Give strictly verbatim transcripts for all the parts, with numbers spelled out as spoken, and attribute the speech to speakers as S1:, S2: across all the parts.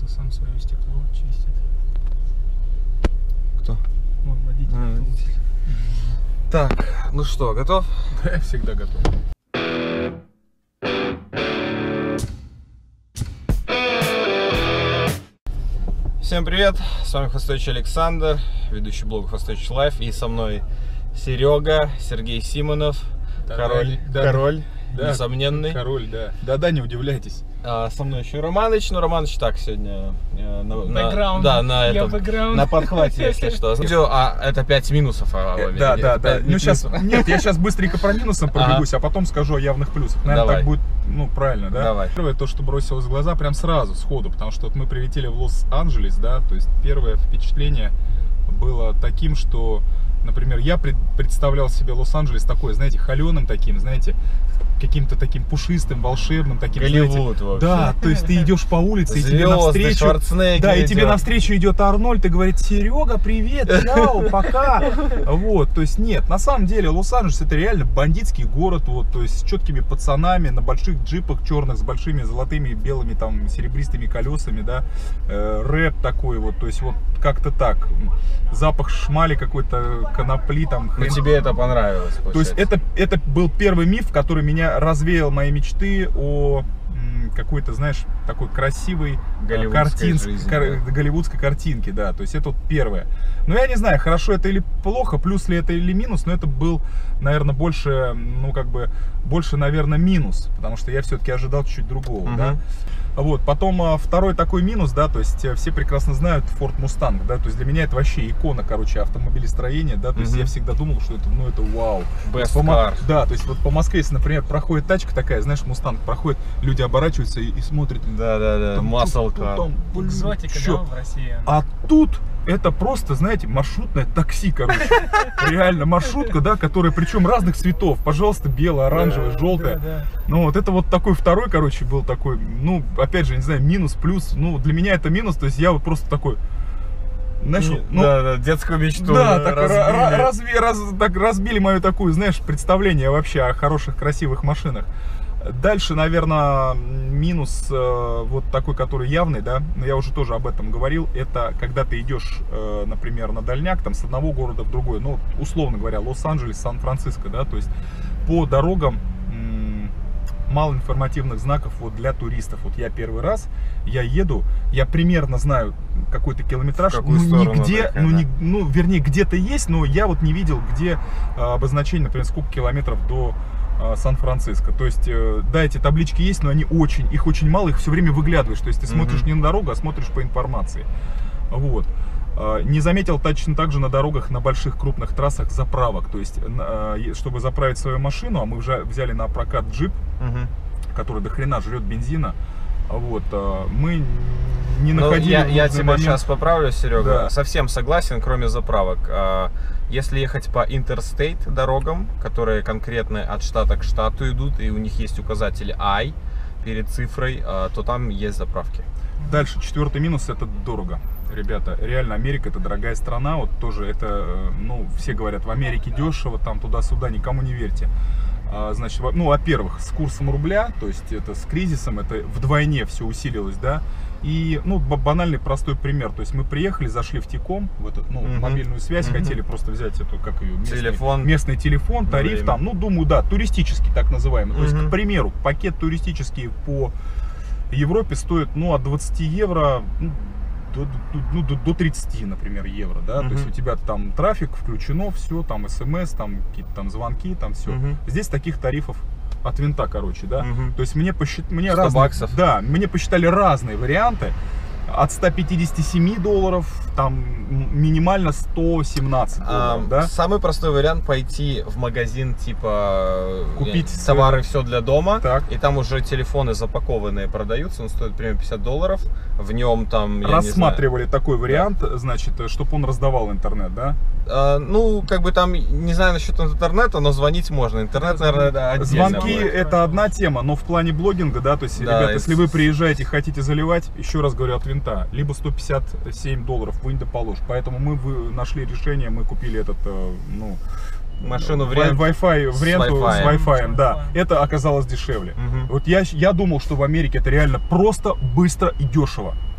S1: что сам свое стекло чистит.
S2: Кто?
S1: Вон водитель.
S2: А, водитель. Так, ну что, готов?
S3: Да, я всегда готов.
S2: Всем привет, с вами Хвостович Александр, ведущий блога Хвостович Лайф, и со мной Серега, Сергей Симонов,
S3: Да,
S2: король,
S3: да,
S2: король,
S3: да,
S2: несомненный.
S3: Король, да. Да-да, не удивляйтесь.
S2: А, со мной еще Романыч, но Романыч так сегодня э, на, на,
S1: Бэкграунд.
S2: да, на,
S1: Я
S2: этом,
S1: бэкграунд.
S2: на подхвате, если что. Видео, а это пять минусов. А,
S3: Э,
S2: Владимир,
S3: да, да,
S2: это
S3: да.
S2: пять
S3: Ну сейчас
S2: минусов.
S3: нет, я сейчас быстренько про минусом пробегусь, а потом скажу о явных плюсах. Наверное,
S2: Давай.
S3: так будет, ну, правильно, да?
S2: Давай.
S3: Первое, то, что бросилось в глаза, прям сразу, сходу, потому что вот мы прилетели в Лос-Анджелес, да, то есть первое впечатление было таким, что, например, я пред, представлял себе Лос-Анджелес такой, знаете, холеным таким, знаете, каким-то таким пушистым, волшебным, таким,
S2: Голливуд,
S3: знаете,
S2: вообще.
S3: да, то есть ты идешь по улице, и тебе
S2: Звезды,
S3: навстречу,
S2: Шварценеггер
S3: да, и
S2: идет.
S3: тебе навстречу идет Арнольд и говорит: Серега, привет, чао, пока. Вот, то есть нет, на самом деле Лос-Анджелес это реально бандитский город, вот, то есть с четкими пацанами на больших джипах черных с большими золотыми, белыми, там, серебристыми колесами, да, э, рэп такой вот, то есть вот как-то так, запах шмали какой-то, конопли там.
S2: Но
S3: хрен.
S2: тебе это понравилось,
S3: То есть это, это был первый миф, который меня развеял мои мечты о м, какой-то, знаешь, такой красивой
S2: Голливудской
S3: картинской,
S2: жизни,
S3: кар-
S2: да.
S3: голливудской картинке, да, то есть это вот первое. Но я не знаю, хорошо это или плохо, плюс ли это или минус, но это был, наверное, больше, ну как бы, больше, наверное, минус, потому что я все-таки ожидал чуть-чуть другого,
S2: Мгм.
S3: да. Вот, потом а, второй такой минус, да, то есть э, все прекрасно знают Ford Mustang, да, то есть для меня это вообще икона, короче, автомобилестроения, да, то есть
S2: Мгм.
S3: я всегда думал, что это, ну, это вау. То есть
S2: Best
S3: по Мо-
S2: car.
S3: Да, то есть вот по Москве, если, например, проходит тачка такая, знаешь, Мустанг проходит, люди оборачиваются и, и смотрят.
S2: Да, да, да,
S3: там,
S2: muscle
S3: чё-
S2: car.
S3: там, блин,
S1: Экзотика,
S3: чё?
S1: да, в России.
S3: А тут это просто, знаете, маршрутное такси, короче. Реально маршрутка, да, которая причем разных цветов. Пожалуйста, белая, оранжевая, желтая.
S1: Да, да.
S3: Ну вот это вот такой второй, короче, был такой, ну, опять же, не знаю, минус, плюс. Ну, для меня это минус, то есть я вот просто такой, знаешь,
S2: Не-
S3: ну,
S2: да, да, детскую мечту
S3: да, так,
S2: разбили.
S3: ра- разви- раз- так разбили мою такую, знаешь, представление вообще о хороших, красивых машинах. Дальше, наверное, минус э, вот такой, который явный, да, но я уже тоже об этом говорил, это когда ты идешь, э, например, на дальняк, там, с одного города в другой, ну, условно говоря, Лос-Анджелес, Сан-Франциско, да, то есть по дорогам м, мало информативных знаков вот для туристов. Вот я первый раз, я еду, я примерно знаю какой-то километраж,
S2: В какую
S3: ну,
S2: сторону
S3: нигде,
S2: только,
S3: ну,
S2: да.
S3: не, ну, вернее, где-то есть, но я вот не видел, где э, обозначение, например, сколько километров до э, Сан-Франциско. То есть, э, да, эти таблички есть, но они очень, их очень мало, их все время выглядываешь. То есть ты смотришь
S2: Мгм.
S3: не на дорогу, а смотришь по информации. Вот. Э, Не заметил точно так же на дорогах, на больших крупных трассах заправок. То есть, на- э, чтобы заправить свою машину, а мы уже взяли на прокат джип,
S2: Мгм.
S3: который до хрена жрет бензина, вот, э, мы не
S2: Ну,
S3: находили
S2: я,
S3: в
S2: я
S3: нужный
S2: тебя
S3: момент.
S2: сейчас поправлю, Серега.
S3: Да.
S2: Совсем согласен, кроме заправок. А, Если ехать по интерстейт дорогам, которые конкретно от штата к штату идут, и у них есть указатель I перед цифрой, а, то там есть заправки.
S3: Дальше, четвертый минус — это дорого. Ребята, реально Америка — это дорогая страна, вот тоже это, э, ну, все говорят, в Америке дешево, там туда-сюда, никому не верьте. А, Значит, во- ну, во-первых, с курсом рубля, то есть это с кризисом, это вдвойне все усилилось, да. И, ну, ба- банальный простой пример, то есть мы приехали, зашли в Тиком, в эту, ну,
S2: Мгм.
S3: мобильную связь,
S2: Мгм.
S3: хотели просто взять эту, как ее, местный
S2: Телефон.
S3: местный телефон,
S2: На
S3: тариф
S2: время.
S3: там, ну, думаю, да, туристический так называемый. То есть,
S2: Мгм.
S3: к примеру, пакет туристический по Европе стоит, ну, от двадцати евро, ну, до, до- ну, до, до тридцати, например, евро, да,
S2: Мгм.
S3: то есть у тебя там трафик включено, все, там смс, там какие-то там звонки, там все.
S2: Мгм.
S3: Здесь таких тарифов от винта, короче, да.
S2: Мгм.
S3: То есть мне посчит... мне
S2: сто
S3: разные,
S2: баксов.
S3: да, мне посчитали разные варианты. От ста пятидесяти семи долларов, там м- минимально сто семнадцать долларов,
S2: А,
S3: да.
S2: Самый простой вариант — пойти в магазин, типа
S3: Купить
S2: э,
S3: свой-
S2: товары, все для дома,
S3: Так.
S2: и там уже телефоны запакованные продаются, он стоит примерно пятьдесят долларов, в нем там, я не
S3: Рассматривали такой вариант, значит, чтобы он раздавал интернет, да.
S2: знаю, а, ну, как бы там, не знаю насчет интернета, но звонить можно, интернет, наверное, да, отдельно
S3: Звонки
S2: будет.
S3: это одна тема, но в плане блогинга, да, то есть,
S2: Да,
S3: ребята,
S2: это
S3: если вы
S2: с-
S3: приезжаете и хотите заливать, еще раз говорю, от винта, либо сто пятьдесят семь долларов, вынь да положь. Поэтому мы вы- нашли решение, мы купили этот, э, ну,
S2: Машину в
S3: Wi-
S2: ренту.
S3: Wi-Fi, в
S2: С
S3: ренту с
S2: Wi-Fi.
S3: Wi-Fi, да.
S1: Wi-Fi.
S3: Это оказалось дешевле.
S2: Мгм.
S3: Вот я, я думал, что в Америке это реально просто, быстро и дешево.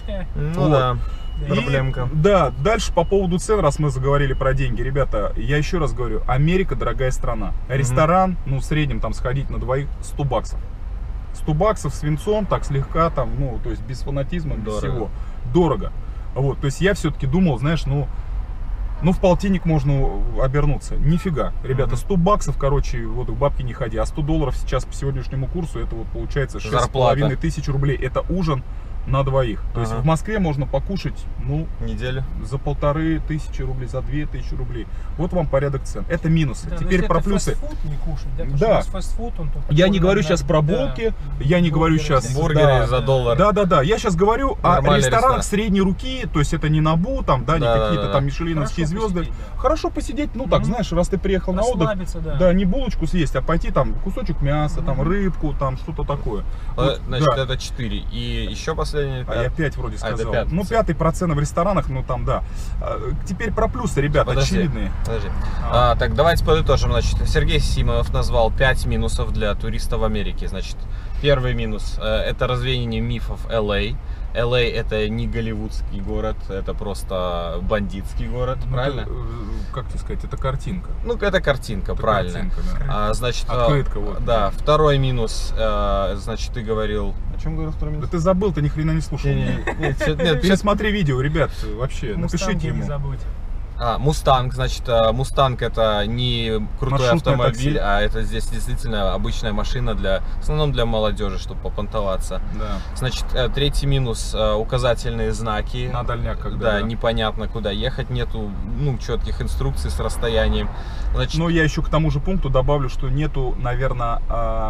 S2: Ну
S3: Вот.
S2: да,
S3: И,
S2: проблемка.
S3: да, дальше по поводу цен, раз мы заговорили про деньги. Ребята, я еще раз говорю, Америка дорогая страна. Ресторан, ну, в среднем там сходить на двоих сто баксов. сто баксов с винцом, так слегка там, ну, то есть без фанатизма, без
S2: Дорого.
S3: всего. Дорого. Вот, то есть я все-таки думал, знаешь, ну, ну, в полтинник можно обернуться. Нифига. Ребята,
S2: Мгм.
S3: сто баксов, короче, вот к бабке не ходи. А сто долларов сейчас по сегодняшнему курсу, это вот получается шесть с
S2: Зарплата.
S3: половиной тысяч рублей. Это ужин на двоих. То есть
S2: Ага.
S3: в Москве можно покушать, ну,
S2: Неделю.
S3: за полторы тысячи рублей, за две тысячи рублей. Вот вам порядок цен. Это минусы.
S1: Да, но
S3: Теперь
S1: если
S3: про
S1: это
S3: плюсы.
S1: фастфуд не кушать, да? потому
S3: Да.
S1: что у нас фастфуд, он только
S3: Я не
S1: такой,
S3: говорю
S1: да,
S3: сейчас про
S1: да,
S3: булки, я не говорю
S1: бургеры
S3: сейчас-
S1: всякие.
S2: Бургеры
S3: Да.
S2: за доллар.
S3: Да, да, да. Я сейчас говорю о
S2: Нормальный
S3: ресторанах
S2: ресторан.
S3: средней руки, то есть это не Набу, там, да, не
S2: Да, да,
S3: какие-то
S2: да.
S3: там мишелиновские
S1: Хорошо
S3: звезды.
S1: посидеть, да.
S3: Хорошо посидеть, ну так,
S1: Мгм.
S3: знаешь, раз ты приехал на отдых,
S1: Расслабиться, да.
S3: да, не булочку съесть, а пойти там кусочек мяса, там
S1: Мгм.
S3: рыбку, там что-то такое.
S2: Э,
S3: Вот,
S2: Значит,
S3: да.
S2: это четыре. И еще последний.
S3: А я пять вроде
S2: А, это
S3: сказал.
S2: пятый.
S3: Ну, пятый процент в ресторанах, ну там, да. А, теперь про плюсы, ребята,
S2: Подожди.
S3: очевидные.
S2: Подожди.
S3: А.
S2: А, так, давайте подытожим. Значит, Сергей Симонов назвал пять минусов для туриста в Америке. Значит, первый минус э, это развеяние мифов Эл Эй. Эл Эй это не голливудский город, это просто бандитский город,
S3: Ну,
S2: правильно?
S3: это, э, как тебе сказать, это картинка.
S2: Ну, это картинка,
S3: Это
S2: правильно.
S3: картинка, да.
S2: А, значит, э,
S3: Открытка, вот.
S2: да, второй минус, э, значит, ты говорил... О чем говорил второй
S3: Да
S2: минус?
S3: ты забыл, ты ни хрена не слушал.
S2: Не, не, не, чё- нет,
S3: Сейчас смотри видео, ребят, вообще, напишите
S1: Мустанги не
S3: ему.
S1: забудь.
S2: А, Мустанг, значит, э, Мустанг это не крутой
S3: Маршрутное
S2: автомобиль,
S3: такси.
S2: а это здесь действительно обычная машина для, в основном для молодежи, чтобы попонтоваться.
S3: Да.
S2: Значит, э, третий минус, э, указательные знаки.
S3: На дальняк, когда.
S2: Да, непонятно куда ехать, нету, ну, четких инструкций с расстоянием. Значит,
S3: Но я еще к тому же пункту добавлю, что нету, наверное,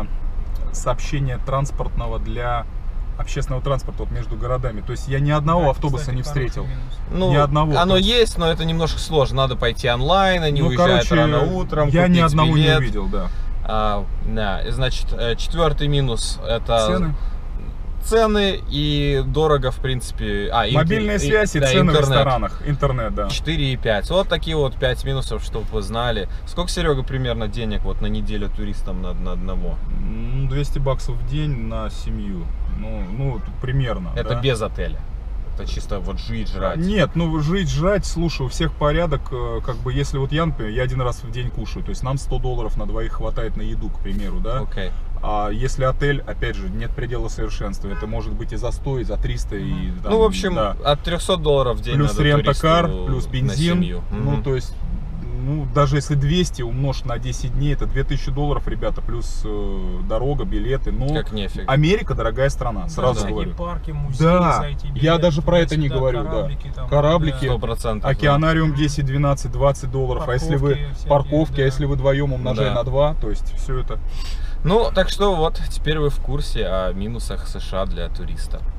S3: сообщения транспортного для общественного транспорта вот между городами. То есть я ни одного
S1: Да,
S3: автобуса
S1: кстати,
S3: не
S1: хороший
S3: встретил.
S1: минус.
S2: ну,
S3: ни одного,
S2: оно
S3: то есть-
S2: есть, но это немножко сложно. Надо пойти онлайн, они
S3: Ну,
S2: уезжают
S3: короче,
S2: рано утром,
S3: я ни
S2: купить
S3: одного
S2: билет.
S3: не увидел, да.
S2: А, да, и, значит, э, четвертый минус это
S3: Цены.
S2: цены и дорого, в принципе. А, ин-
S3: Мобильная
S2: и-
S3: связь и
S2: да,
S3: цены в
S2: интернет.
S3: ресторанах. Интернет, да.
S2: четыре и пять. Вот такие вот пять минусов, чтобы вы знали. Сколько, Серега, примерно денег вот на неделю туристам на, на одного?
S3: Ну, двести баксов в день на семью. Ну, ну тут примерно.
S2: Это
S3: да.
S2: без отеля. Это чисто вот жить, жрать.
S3: Нет, ну жить, жрать, слушай, у всех порядок, э, как бы, если вот я, например, я один раз в день кушаю, то есть нам сто долларов на двоих хватает на еду, к примеру, да?
S2: Окей.
S3: А если отель, опять же, нет предела совершенства, это может быть и за сто, и за триста, и там,
S2: Ну, в общем,
S3: да.
S2: от трехсот долларов в день
S3: Плюс
S2: надо
S3: рент-а-кар,
S2: туристу
S3: плюс
S2: на
S3: бензин,
S2: семью.
S3: ну,
S2: Мгм.
S3: то есть, ну, даже если двести умножить на десять дней, это две тысячи долларов, ребята, плюс э, дорога, билеты, ну,
S2: Как нефиг.
S3: Америка дорогая страна, сразу
S1: Всякие
S3: говорю.
S1: парки, музеи,
S3: Да,
S1: зайти,
S3: я
S1: билет
S3: даже про это не
S1: туда-сюда,
S3: говорю, да.
S1: кораблики там,
S3: Кораблики,
S2: Сто процентов.
S3: Океанариум десять, двенадцать, двадцать долларов, а если вы
S1: Парковки всякие,
S3: парковки,
S1: да.
S3: а если вы вдвоем умножая
S2: Да.
S3: на два, то есть все это.
S2: Ну, так что вот, теперь вы в курсе о минусах США для туриста.